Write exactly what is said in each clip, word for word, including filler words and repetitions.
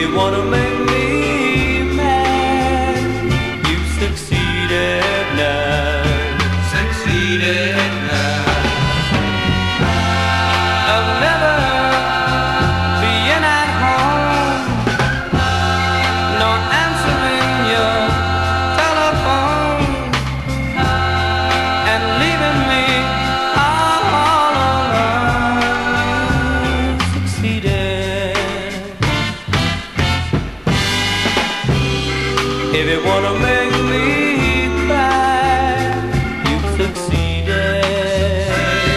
you wanna make me mad, you've succeeded now. Succeeded now. I'll never being at home, nor answering your telephone, and leaving me all alone. You succeeded. If you wanna make me cry, you've succeeded.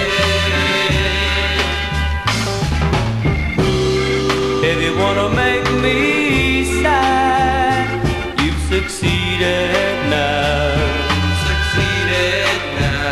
If you wanna make me sad, you've succeeded now. Succeeded now.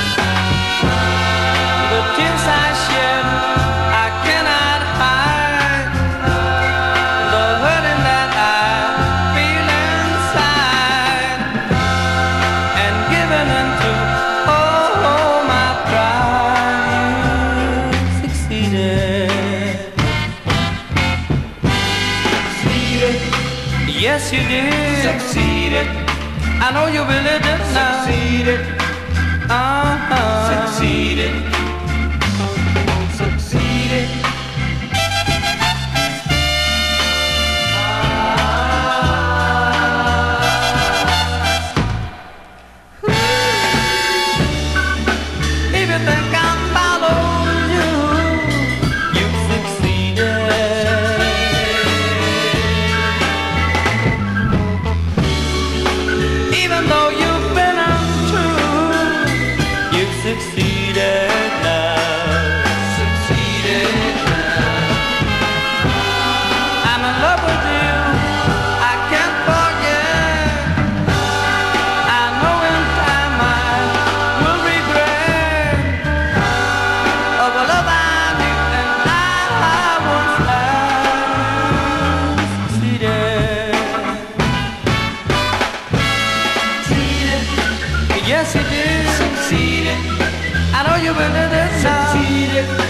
The tears I shed, I cannot hide. The hurting that I feel inside, and giving into oh my pride. You succeeded. Succeeded. Yes, you did. Succeeded. I know you really did now. Succeeded. Uh-huh. Succeeded. Succeeded. If you think I'm following you, you've succeeded. Even though you've been untrue, you've succeeded now. Succeeded now. I'm in love with you, I can't forget. I know in time I will regret of a love I knew and I once had. Succeeded. Succeeded. Yes, you did. Succeeded. I know you really did now. Succeeded.